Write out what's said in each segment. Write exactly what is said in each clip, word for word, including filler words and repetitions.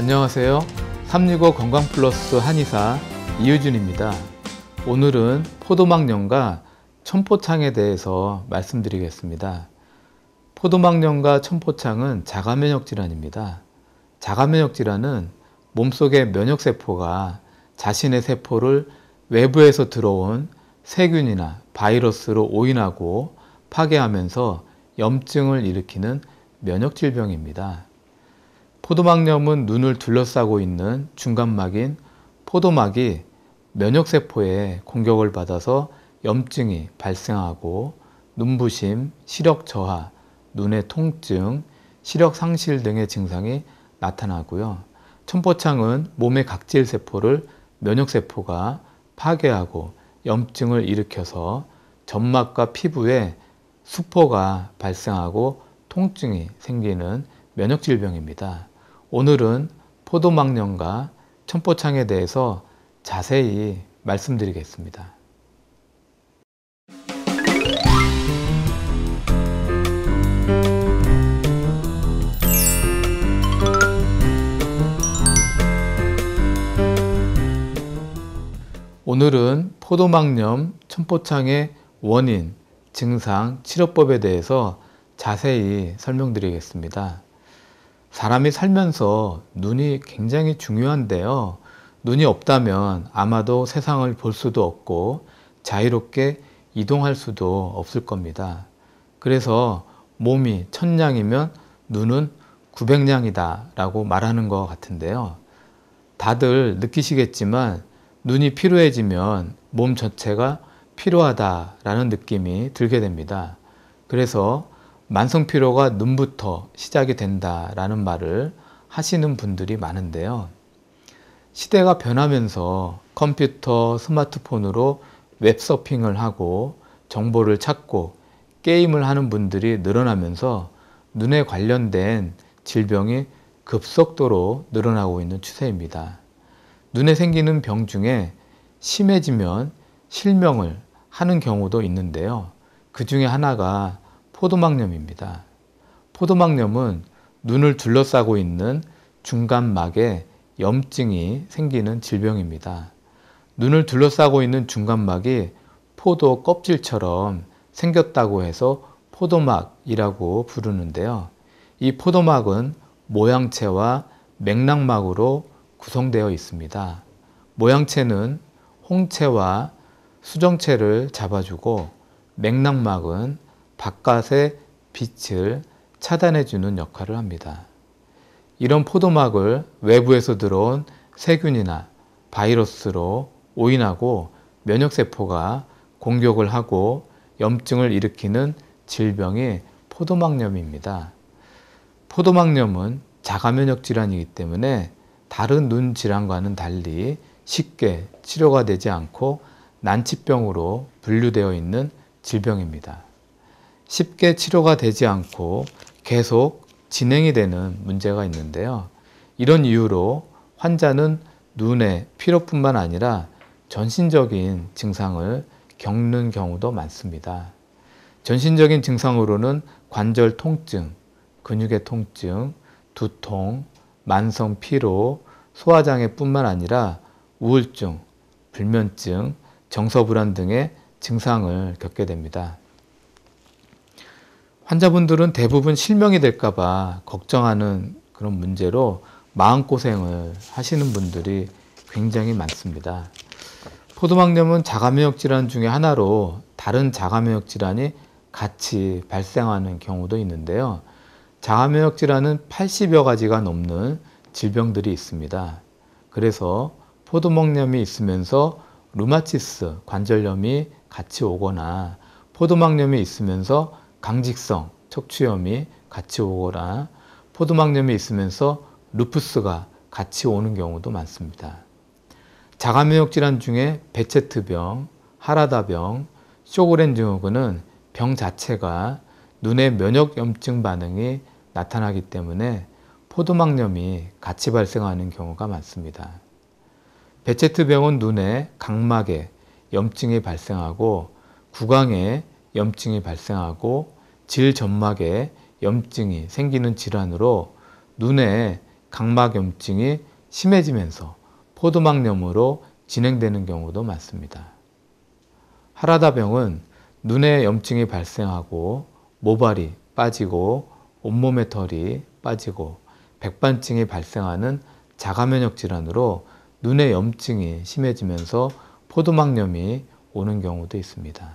안녕하세요. 삼육오 건강플러스 한의사 이유준입니다. 오늘은 포도막염과 천포창에 대해서 말씀드리겠습니다. 포도막염과 천포창은 자가면역 질환입니다. 자가면역 질환은 몸속의 면역세포가 자신의 세포를 외부에서 들어온 세균이나 바이러스로 오인하고 파괴하면서 염증을 일으키는 면역질병입니다. 포도막염은 눈을 둘러싸고 있는 중간막인 포도막이 면역세포의 공격을 받아서 염증이 발생하고 눈부심, 시력 저하, 눈의 통증, 시력 상실 등의 증상이 나타나고요. 천포창은 몸의 각질 세포를 면역세포가 파괴하고 염증을 일으켜서 점막과 피부에 수포가 발생하고 통증이 생기는 면역질병입니다. 오늘은 포도막염과 천포창에 대해서 자세히 말씀드리겠습니다. 오늘은 포도막염, 천포창의 원인, 증상, 치료법에 대해서 자세히 설명드리겠습니다. 사람이 살면서 눈이 굉장히 중요한데요. 눈이 없다면 아마도 세상을 볼 수도 없고 자유롭게 이동할 수도 없을 겁니다. 그래서 몸이 천냥이면 눈은 구백냥이다 라고 말하는 것 같은데요. 다들 느끼시겠지만 눈이 피로해지면 몸 전체가 피로하다라는 느낌이 들게 됩니다. 그래서 만성피로가 눈부터 시작이 된다라는 말을 하시는 분들이 많은데요. 시대가 변하면서 컴퓨터, 스마트폰으로 웹서핑을 하고 정보를 찾고 게임을 하는 분들이 늘어나면서 눈에 관련된 질병이 급속도로 늘어나고 있는 추세입니다. 눈에 생기는 병 중에 심해지면 실명을 하는 경우도 있는데요. 그 중에 하나가 포도막염입니다. 포도막염은 눈을 둘러싸고 있는 중간막에 염증이 생기는 질병입니다. 눈을 둘러싸고 있는 중간막이 포도 껍질처럼 생겼다고 해서 포도막이라고 부르는데요. 이 포도막은 모양체와 맥락막으로 구성되어 있습니다. 모양체는 홍채와 수정체를 잡아주고 맥락막은 바깥의 빛을 차단해주는 역할을 합니다. 이런 포도막을 외부에서 들어온 세균이나 바이러스로 오인하고 면역세포가 공격을 하고 염증을 일으키는 질병이 포도막염입니다. 포도막염은 자가면역 질환이기 때문에 다른 눈 질환과는 달리 쉽게 치료가 되지 않고 난치병으로 분류되어 있는 질병입니다. 쉽게 치료가 되지 않고 계속 진행이 되는 문제가 있는데요. 이런 이유로 환자는 눈의 피로뿐만 아니라 전신적인 증상을 겪는 경우도 많습니다. 전신적인 증상으로는 관절 통증, 근육의 통증, 두통, 만성 피로, 소화장애뿐만 아니라 우울증, 불면증, 정서불안 등의 증상을 겪게 됩니다. 환자분들은 대부분 실명이 될까 봐 걱정하는 그런 문제로 마음고생을 하시는 분들이 굉장히 많습니다. 포도막염은 자가면역 질환 중에 하나로 다른 자가면역 질환이 같이 발생하는 경우도 있는데요. 자가면역 질환은 팔십여 가지가 넘는 질병들이 있습니다. 그래서 포도막염이 있으면서 루마티스, 관절염이 같이 오거나 포도막염이 있으면서 강직성, 척추염이 같이 오거나 포도막염이 있으면서 루푸스가 같이 오는 경우도 많습니다. 자가면역 질환 중에 베체트병, 하라다병, 쇼그렌 증후군은 병 자체가 눈의 면역염증 반응이 나타나기 때문에 포도막염이 같이 발생하는 경우가 많습니다. 베체트병은 눈의 각막에 염증이 발생하고 구강에 염증이 발생하고 질점막에 염증이 생기는 질환으로 눈에 각막염증이 심해지면서 포도막염으로 진행되는 경우도 많습니다. 하라다병은 눈에 염증이 발생하고 모발이 빠지고 온몸의 털이 빠지고 백반증이 발생하는 자가면역 질환으로 눈의 염증이 심해지면서 포도막염이 오는 경우도 있습니다.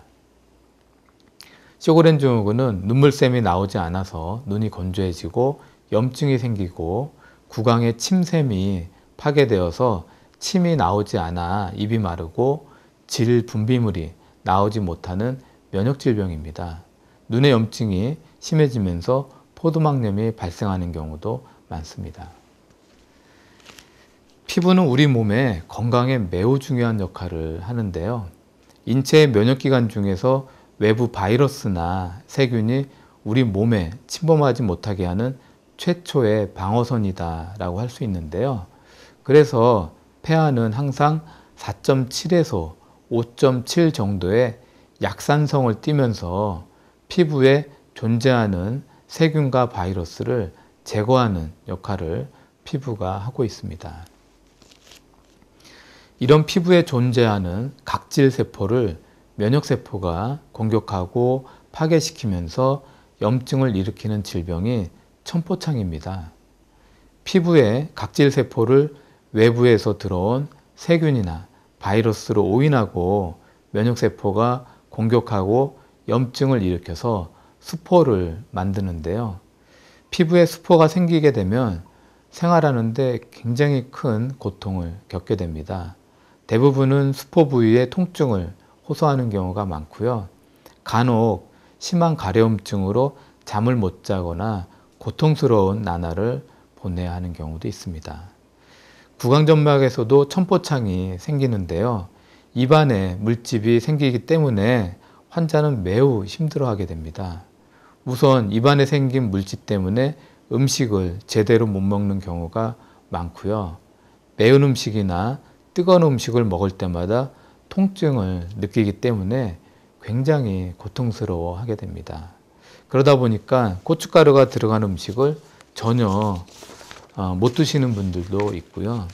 쇼그렌 증후군은 눈물샘이 나오지 않아서 눈이 건조해지고 염증이 생기고 구강의 침샘이 파괴되어서 침이 나오지 않아 입이 마르고 질 분비물이 나오지 못하는 면역질병입니다. 눈의 염증이 심해지면서 포도막염이 발생하는 경우도 많습니다. 피부는 우리 몸의 건강에 매우 중요한 역할을 하는데요. 인체의 면역기관 중에서 외부 바이러스나 세균이 우리 몸에 침범하지 못하게 하는 최초의 방어선이다 라고 할 수 있는데요. 그래서 폐하는 항상 사 점 칠에서 오 점 칠 정도의 약산성을 띠면서 피부에 존재하는 세균과 바이러스를 제거하는 역할을 피부가 하고 있습니다. 이런 피부에 존재하는 각질세포를 면역세포가 공격하고 파괴시키면서 염증을 일으키는 질병이 천포창입니다. 피부에 각질세포를 외부에서 들어온 세균이나 바이러스로 오인하고 면역세포가 공격하고 염증을 일으켜서 수포를 만드는데요. 피부에 수포가 생기게 되면 생활하는데 굉장히 큰 고통을 겪게 됩니다. 대부분은 수포 부위의 통증을 호소하는 경우가 많고요. 간혹 심한 가려움증으로 잠을 못 자거나 고통스러운 나날을 보내야 하는 경우도 있습니다. 구강점막에서도 천포창이 생기는데요. 입안에 물집이 생기기 때문에 환자는 매우 힘들어하게 됩니다. 우선 입안에 생긴 물집 때문에 음식을 제대로 못 먹는 경우가 많고요. 매운 음식이나 뜨거운 음식을 먹을 때마다 통증을 느끼기 때문에 굉장히 고통스러워 하게 됩니다. 그러다 보니까 고춧가루가 들어간 음식을 전혀 못 드시는 분들도 있고요.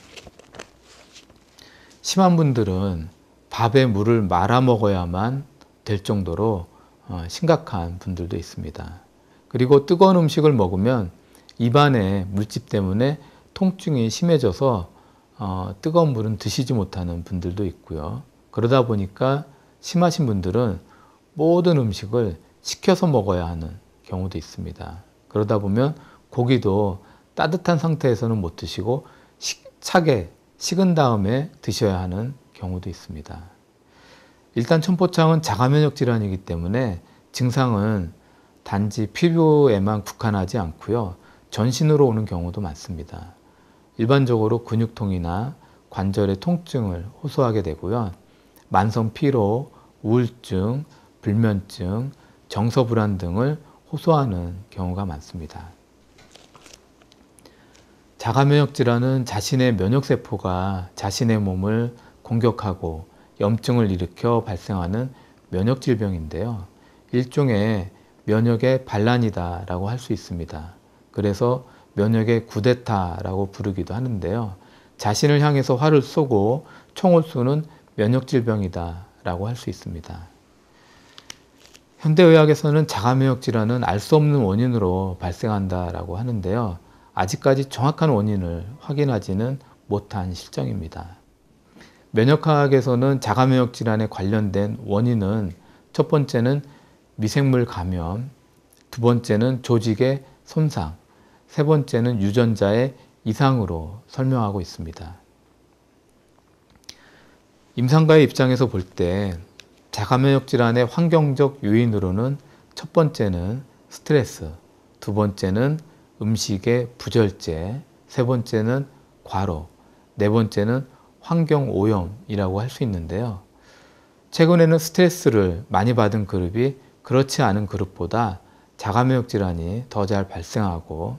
심한 분들은 밥에 물을 말아 먹어야만 될 정도로 심각한 분들도 있습니다. 그리고 뜨거운 음식을 먹으면 입안에 물집 때문에 통증이 심해져서 어, 뜨거운 물은 드시지 못하는 분들도 있고요. 그러다 보니까 심하신 분들은 모든 음식을 식혀서 먹어야 하는 경우도 있습니다. 그러다 보면 고기도 따뜻한 상태에서는 못 드시고 식, 차게 식은 다음에 드셔야 하는 경우도 있습니다. 일단 천포창은 자가면역 질환이기 때문에 증상은 단지 피부에만 국한하지 않고요. 전신으로 오는 경우도 많습니다. 일반적으로 근육통이나 관절의 통증을 호소하게 되고요. 만성 피로, 우울증, 불면증, 정서불안 등을 호소하는 경우가 많습니다. 자가면역 질환은 자신의 면역세포가 자신의 몸을 공격하고 염증을 일으켜 발생하는 면역질병인데요. 일종의 면역의 반란이다 라고 할 수 있습니다. 그래서 면역의 쿠데타라고 부르기도 하는데요. 자신을 향해서 활을 쏘고 총을 쏘는 면역질병이다 라고 할 수 있습니다. 현대의학에서는 자가면역 질환은 알 수 없는 원인으로 발생한다라고 하는데요. 아직까지 정확한 원인을 확인하지는 못한 실정입니다. 면역학에서는 자가면역 질환에 관련된 원인은 첫 번째는 미생물 감염, 두 번째는 조직의 손상, 세 번째는 유전자의 이상으로 설명하고 있습니다. 임상가의 입장에서 볼 때 자가면역 질환의 환경적 요인으로는 첫 번째는 스트레스, 두 번째는 음식의 부절제, 세 번째는 과로, 네 번째는 환경오염이라고 할 수 있는데요. 최근에는 스트레스를 많이 받은 그룹이 그렇지 않은 그룹보다 자가면역 질환이 더 잘 발생하고,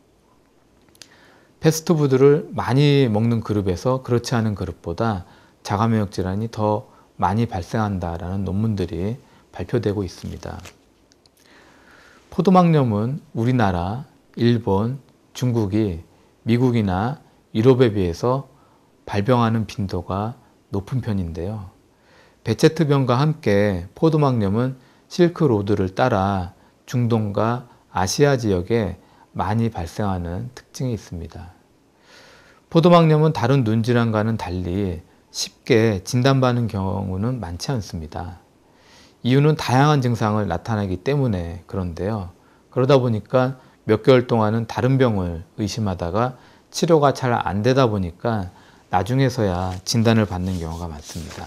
패스트푸드를 많이 먹는 그룹에서 그렇지 않은 그룹보다 자가면역 질환이 더 많이 발생한다라는 논문들이 발표되고 있습니다. 포도막염은 우리나라, 일본, 중국이 미국이나 유럽에 비해서 발병하는 빈도가 높은 편인데요. 베체트병과 함께 포도막염은 실크로드를 따라 중동과 아시아 지역에 많이 발생하는 특징이 있습니다. 포도막염은 다른 눈질환과는 달리 쉽게 진단받는 경우는 많지 않습니다. 이유는 다양한 증상을 나타내기 때문에 그런데요. 그러다 보니까 몇 개월 동안은 다른 병을 의심하다가 치료가 잘 안 되다 보니까 나중에서야 진단을 받는 경우가 많습니다.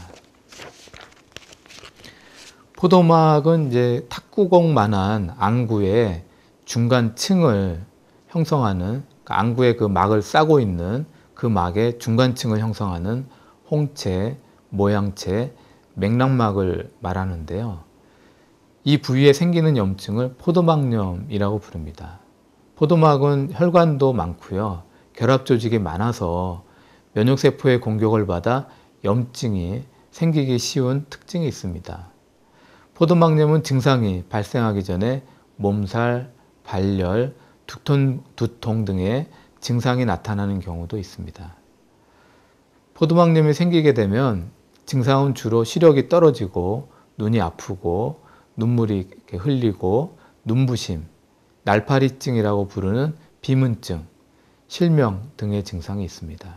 포도막은 이제 탁구공만한 안구의 중간층을 형성하는, 그러니까 안구에 그 막을 싸고 있는 그 막의 중간층을 형성하는 홍채, 모양채, 맥락막을 말하는데요. 이 부위에 생기는 염증을 포도막염이라고 부릅니다. 포도막은 혈관도 많고요. 결합 조직이 많아서 면역세포의 공격을 받아 염증이 생기기 쉬운 특징이 있습니다. 포도막염은 증상이 발생하기 전에 몸살, 발열, 두통, 두통 등의 증상이 나타나는 경우도 있습니다. 포도막염이 생기게 되면 증상은 주로 시력이 떨어지고 눈이 아프고 눈물이 이렇게 흘리고 눈부심, 날파리증이라고 부르는 비문증, 실명 등의 증상이 있습니다.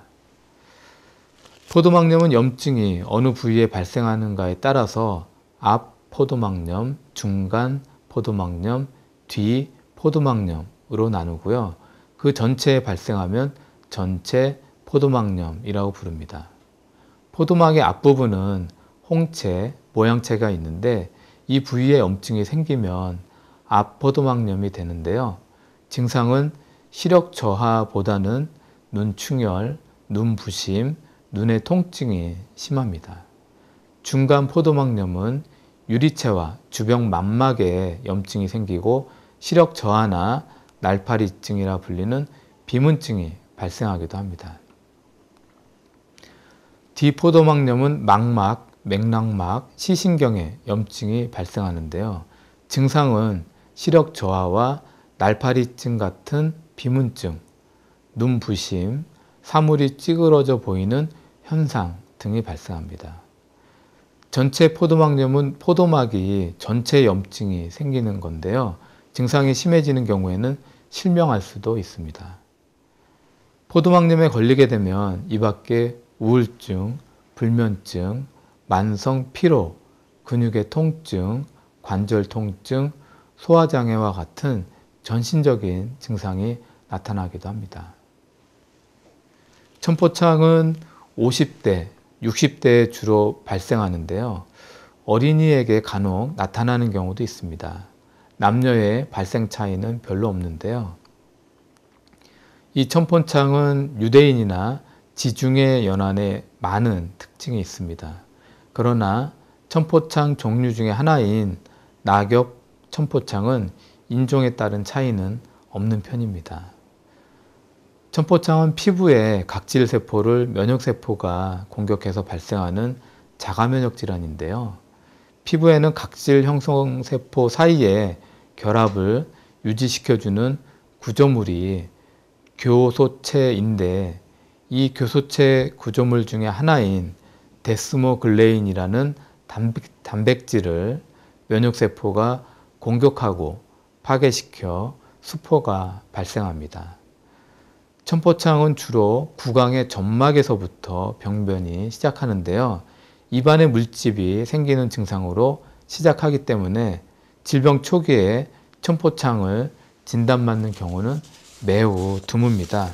포도막염은 염증이 어느 부위에 발생하는가에 따라서 앞 포도막염, 중간 포도막염, 뒤 포도막염으로 나누고요. 그 전체에 발생하면 전체 포도막염이라고 부릅니다. 포도막의 앞부분은 홍채, 모양채가 있는데 이 부위에 염증이 생기면 앞 포도막염이 되는데요. 증상은 시력 저하보다는 눈 충혈, 눈 부심, 눈의 통증이 심합니다. 중간 포도막염은 유리체와 주변 망막에 염증이 생기고 시력 저하나 날파리증이라 불리는 비문증이 발생하기도 합니다. 뒤포도막염은 망막, 맥락막, 시신경에 염증이 발생하는데요. 증상은 시력 저하와 날파리증 같은 비문증, 눈 부심, 사물이 찌그러져 보이는 현상 등이 발생합니다. 전체 포도막염은 포도막이 전체 염증이 생기는 건데요. 증상이 심해지는 경우에는 실명할 수도 있습니다. 포도막염에 걸리게 되면 이 밖에 우울증, 불면증, 만성 피로, 근육의 통증, 관절 통증, 소화장애와 같은 전신적인 증상이 나타나기도 합니다. 천포창은 오십 대, 육십 대에 주로 발생하는데요. 어린이에게 간혹 나타나는 경우도 있습니다. 남녀의 발생 차이는 별로 없는데요. 이 천포창은 유대인이나 지중해 연안에 많은 특징이 있습니다. 그러나 천포창 종류 중에 하나인 낙엽 천포창은 인종에 따른 차이는 없는 편입니다. 천포창은 피부의 각질세포를 면역세포가 공격해서 발생하는 자가면역 질환인데요. 피부에는 각질 형성세포 사이에 결합을 유지시켜주는 구조물이 교소체인데 이 교소체 구조물 중에 하나인 데스모글레인이라는 단백, 단백질을 면역세포가 공격하고 파괴시켜 수포가 발생합니다. 천포창은 주로 구강의 점막에서부터 병변이 시작하는데요. 입안에 물집이 생기는 증상으로 시작하기 때문에 질병 초기에 천포창을 진단받는 경우는 매우 드뭅니다.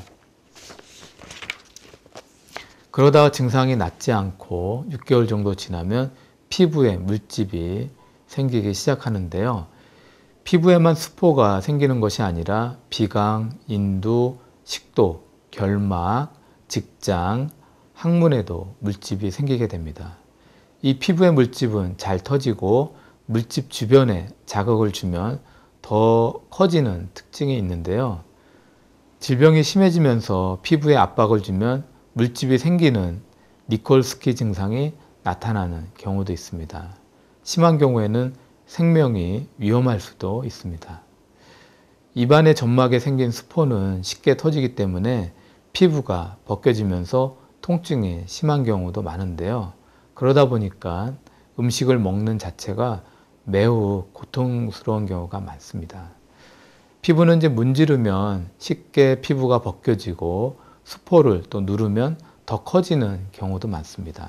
그러다가 증상이 낫지 않고 육 개월 정도 지나면 피부에 물집이 생기기 시작하는데요. 피부에만 수포가 생기는 것이 아니라 비강, 인두, 식도, 결막, 직장, 항문에도 물집이 생기게 됩니다. 이 피부의 물집은 잘 터지고 물집 주변에 자극을 주면 더 커지는 특징이 있는데요. 질병이 심해지면서 피부에 압박을 주면 물집이 생기는 니콜스키 증상이 나타나는 경우도 있습니다. 심한 경우에는 생명이 위험할 수도 있습니다. 입안의 점막에 생긴 수포는 쉽게 터지기 때문에 피부가 벗겨지면서 통증이 심한 경우도 많은데요. 그러다 보니까 음식을 먹는 자체가 매우 고통스러운 경우가 많습니다. 피부는 이제 문지르면 쉽게 피부가 벗겨지고 수포를 또 누르면 더 커지는 경우도 많습니다.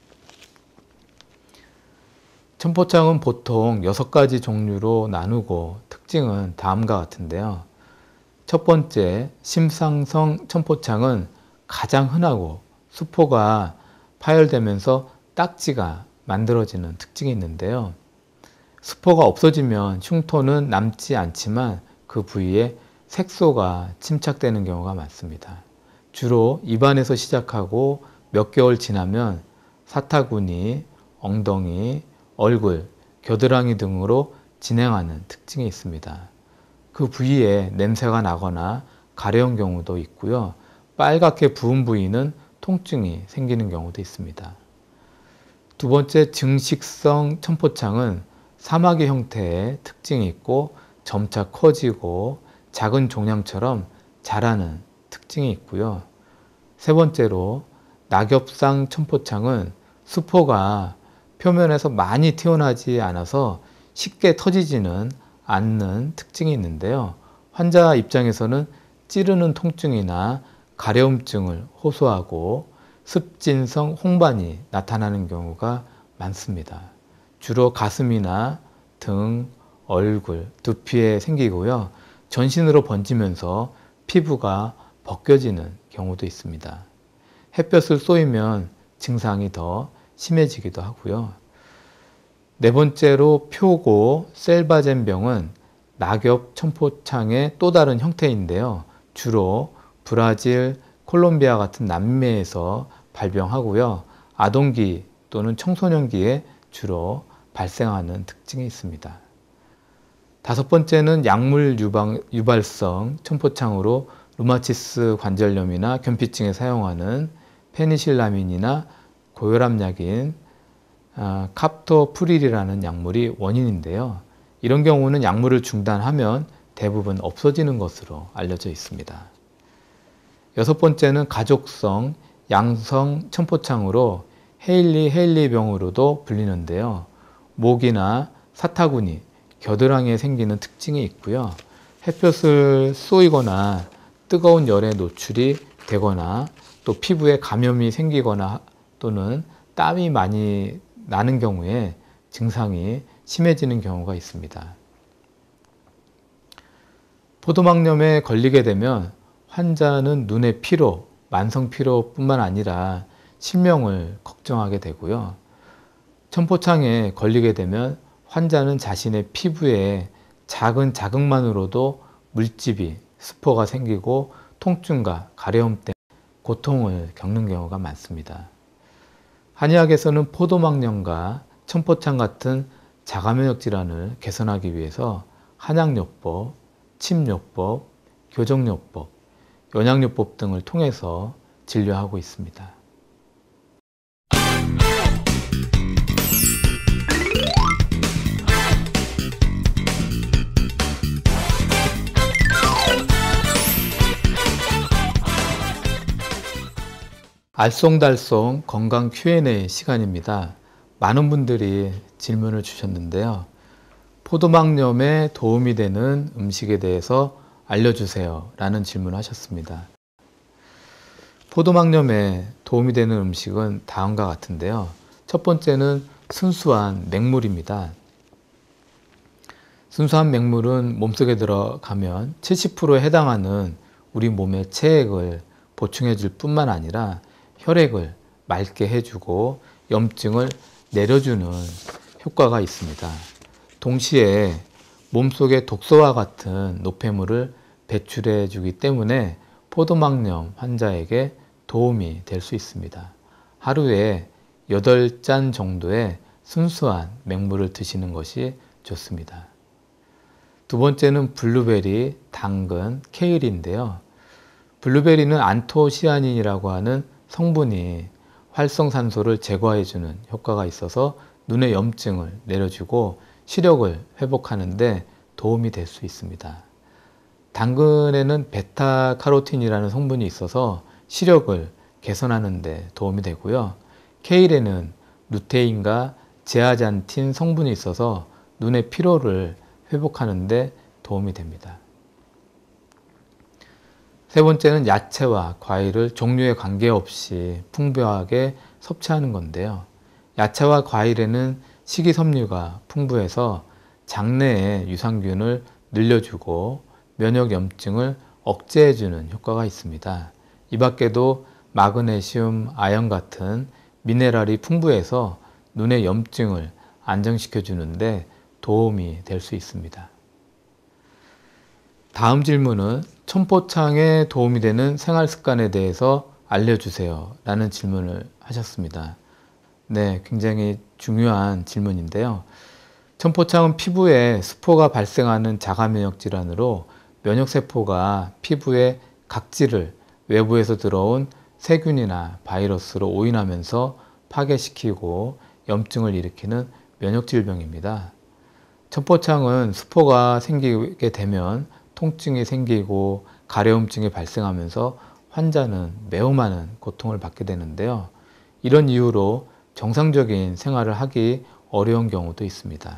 천포창은 보통 여섯 가지 종류로 나누고 특징은 다음과 같은데요. 첫 번째, 심상성 천포창은 가장 흔하고 수포가 파열되면서 딱지가 만들어지는 특징이 있는데요. 수포가 없어지면 흉터는 남지 않지만 그 부위에 색소가 침착되는 경우가 많습니다. 주로 입안에서 시작하고 몇 개월 지나면 사타구니, 엉덩이, 얼굴, 겨드랑이 등으로 진행하는 특징이 있습니다. 그 부위에 냄새가 나거나 가려운 경우도 있고요. 빨갛게 부은 부위는 통증이 생기는 경우도 있습니다. 두 번째, 증식성 천포창은 사마귀 형태의 특징이 있고 점차 커지고 작은 종양처럼 자라는 특징이 있고요. 세 번째로, 낙엽상 천포창은 수포가 표면에서 많이 튀어나오지 않아서 쉽게 터지지는 않는 특징이 있는데요. 환자 입장에서는 찌르는 통증이나 가려움증을 호소하고 습진성 홍반이 나타나는 경우가 많습니다. 주로 가슴이나 등, 얼굴, 두피에 생기고요. 전신으로 번지면서 피부가 벗겨지는 경우도 있습니다. 햇볕을 쏘이면 증상이 더 심해지기도 하고요. 네 번째로, 표고 셀바젠병은 낙엽 천포창의 또 다른 형태인데요. 주로 브라질, 콜롬비아 같은 남미에서 발병하고요. 아동기 또는 청소년기에 주로 발생하는 특징이 있습니다. 다섯 번째는 약물 유방, 유발성 천포창으로 루마티스 관절염이나 견피증에 사용하는 페니실라민이나 고혈압약인 아, 카프토프릴이라는 약물이 원인인데요. 이런 경우는 약물을 중단하면 대부분 없어지는 것으로 알려져 있습니다. 여섯 번째는 가족성 양성 천포창으로 헤일리 헤일리 병으로도 불리는데요. 목이나 사타구니, 겨드랑이에 생기는 특징이 있고요. 햇볕을 쏘이거나 뜨거운 열에 노출이 되거나 또 피부에 감염이 생기거나 또는 땀이 많이 나는 경우에 증상이 심해지는 경우가 있습니다. 포도막염에 걸리게 되면 환자는 눈의 피로, 만성 피로뿐만 아니라 실명을 걱정하게 되고요. 천포창에 걸리게 되면 환자는 자신의 피부에 작은 자극만으로도 물집이, 수포가 생기고 통증과 가려움 때문에 고통을 겪는 경우가 많습니다. 한의학에서는 포도막염과 천포창 같은 자가면역 질환을 개선하기 위해서 한약요법, 침요법, 교정요법, 연약요법 등을 통해서 진료하고 있습니다. 알쏭달쏭 건강 큐 앤 에이 시간입니다. 많은 분들이 질문을 주셨는데요. 포도막염에 도움이 되는 음식에 대해서 알려주세요 라는 질문을 하셨습니다. 포도막염에 도움이 되는 음식은 다음과 같은데요. 첫 번째는 순수한 맹물입니다. 순수한 맹물은 몸속에 들어가면 칠십 퍼센트에 해당하는 우리 몸의 체액을 보충해 줄 뿐만 아니라 혈액을 맑게 해주고 염증을 내려주는 효과가 있습니다. 동시에 몸속에 독소와 같은 노폐물을 배출해 주기 때문에 포도막염 환자에게 도움이 될 수 있습니다. 하루에 여덟 잔 정도의 순수한 맹물을 드시는 것이 좋습니다. 두 번째는 블루베리, 당근, 케일인데요. 블루베리는 안토시아닌이라고 하는 성분이 활성산소를 제거해주는 효과가 있어서 눈의 염증을 내려주고 시력을 회복하는 데 도움이 될 수 있습니다. 당근에는 베타카로틴이라는 성분이 있어서 시력을 개선하는 데 도움이 되고요. 케일에는 루테인과 제아잔틴 성분이 있어서 눈의 피로를 회복하는 데 도움이 됩니다. 세 번째는 야채와 과일을 종류에 관계없이 풍부하게 섭취하는 건데요. 야채와 과일에는 식이섬유가 풍부해서 장내의 유산균을 늘려주고 면역염증을 억제해주는 효과가 있습니다. 이 밖에도 마그네슘, 아연 같은 미네랄이 풍부해서 눈의 염증을 안정시켜주는데 도움이 될 수 있습니다. 다음 질문은 첨포창에 도움이 되는 생활습관에 대해서 알려주세요 라는 질문을 하셨습니다. 네, 굉장히 중요한 질문인데요. 첨포창은 피부에 스포가 발생하는 자가면역 질환으로 면역세포가 피부의 각질을 외부에서 들어온 세균이나 바이러스로 오인하면서 파괴시키고 염증을 일으키는 면역질병입니다. 첨포창은 스포가 생기게 되면 통증이 생기고 가려움증이 발생하면서 환자는 매우 많은 고통을 받게 되는데요. 이런 이유로 정상적인 생활을 하기 어려운 경우도 있습니다.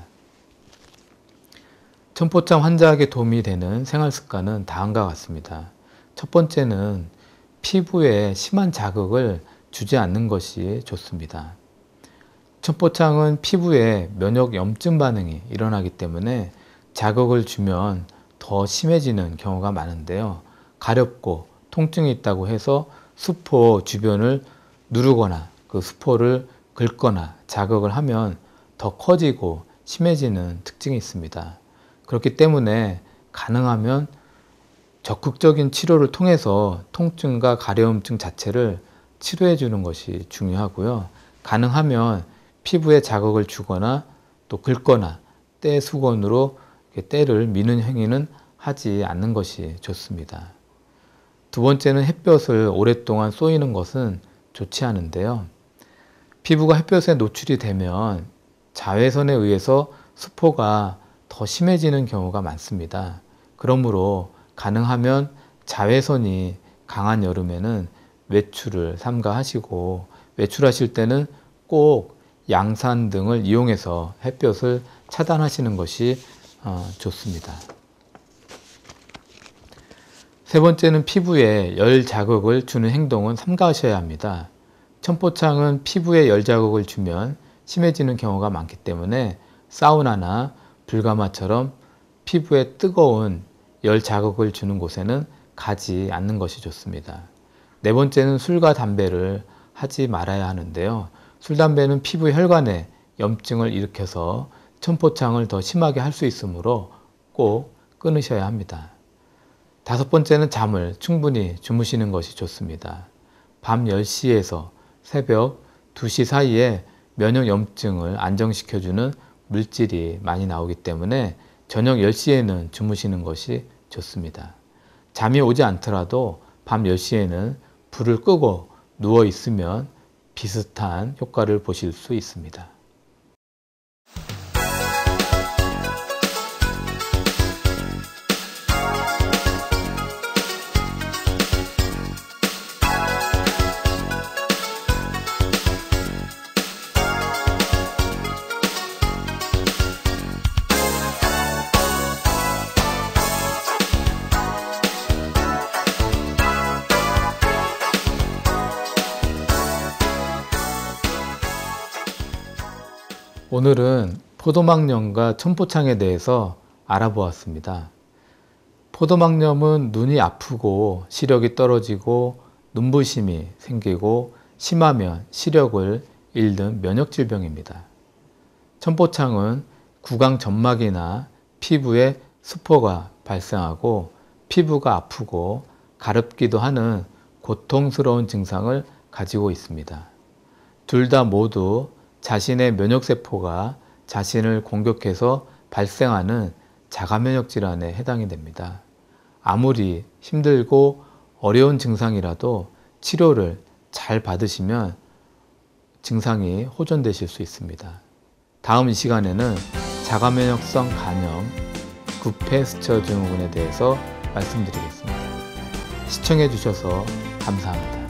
첨포창 환자에게 도움이 되는 생활습관은 다음과 같습니다. 첫 번째는 피부에 심한 자극을 주지 않는 것이 좋습니다. 첨포창은 피부에 면역 염증 반응이 일어나기 때문에 자극을 주면 더 심해지는 경우가 많은데요. 가렵고 통증이 있다고 해서 수포 주변을 누르거나 그 수포를 긁거나 자극을 하면 더 커지고 심해지는 특징이 있습니다. 그렇기 때문에 가능하면 적극적인 치료를 통해서 통증과 가려움증 자체를 치료해 주는 것이 중요하고요. 가능하면 피부에 자극을 주거나 또 긁거나 때 수건으로 때를 미는 행위는 하지 않는 것이 좋습니다. 두 번째는 햇볕을 오랫동안 쏘이는 것은 좋지 않은데요. 피부가 햇볕에 노출이 되면 자외선에 의해서 수포가 더 심해지는 경우가 많습니다. 그러므로 가능하면 자외선이 강한 여름에는 외출을 삼가하시고 외출하실 때는 꼭 양산 등을 이용해서 햇볕을 차단하시는 것이 좋습니다. 세 번째는 피부에 열 자극을 주는 행동은 삼가하셔야 합니다. 첨포창은 피부에 열 자극을 주면 심해지는 경우가 많기 때문에 사우나나 불가마처럼 피부에 뜨거운 열 자극을 주는 곳에는 가지 않는 것이 좋습니다. 네 번째는 술과 담배를 하지 말아야 하는데요. 술, 담배는 피부 혈관에 염증을 일으켜서 첨포창을 더 심하게 할 수 있으므로 꼭 끊으셔야 합니다. 다섯 번째는 잠을 충분히 주무시는 것이 좋습니다. 밤 열 시에서 새벽 두 시 사이에 면역 염증을 안정시켜주는 물질이 많이 나오기 때문에 저녁 열 시에는 주무시는 것이 좋습니다. 잠이 오지 않더라도 밤 열 시에는 불을 끄고 누워 있으면 비슷한 효과를 보실 수 있습니다. 오늘은 포도막염과 첨포창에 대해서 알아보았습니다. 포도막염은 눈이 아프고 시력이 떨어지고 눈부심이 생기고 심하면 시력을 잃는 면역질병입니다. 첨포창은 구강점막이나 피부에 수포가 발생하고 피부가 아프고 가렵기도 하는 고통스러운 증상을 가지고 있습니다. 둘 다 모두 자신의 면역세포가 자신을 공격해서 발생하는 자가면역 질환에 해당이 됩니다. 아무리 힘들고 어려운 증상이라도 치료를 잘 받으시면 증상이 호전되실 수 있습니다. 다음 이 시간에는 자가면역성 간염, 구페스처 증후군에 대해서 말씀드리겠습니다. 시청해 주셔서 감사합니다.